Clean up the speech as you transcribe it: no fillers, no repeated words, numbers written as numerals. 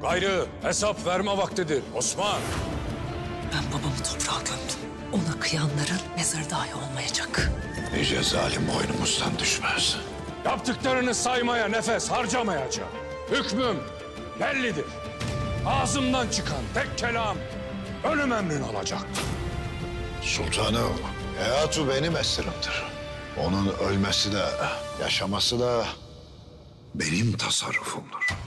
Gayrı hesap verme vaktidir Osman. Ben babamı toprağa gömdüm. Ona kıyanların mezarı dahi olmayacak. Nice zalim boynumuzdan düşmez. Yaptıklarını saymaya nefes harcamayacağım. Hükmüm bellidir. Ağzımdan çıkan tek kelam ölüm emrin alacaktır. Sultanım, hayatı benim esirimdir. Onun ölmesi de, yaşaması da benim tasarrufumdur.